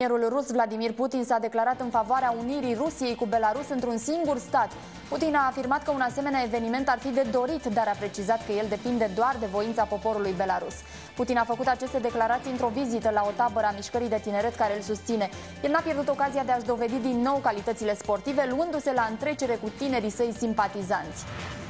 Premierul rus Vladimir Putin s-a declarat în favoarea unirii Rusiei cu Belarus într-un singur stat. Putin a afirmat că un asemenea eveniment ar fi de dorit, dar a precizat că el depinde doar de voința poporului belarus. Putin a făcut aceste declarații într-o vizită la o tabără a mișcării de tineret care îl susține. El n-a pierdut ocazia de a-și dovedi din nou calitățile sportive, luându-se la întrecere cu tinerii săi simpatizanți.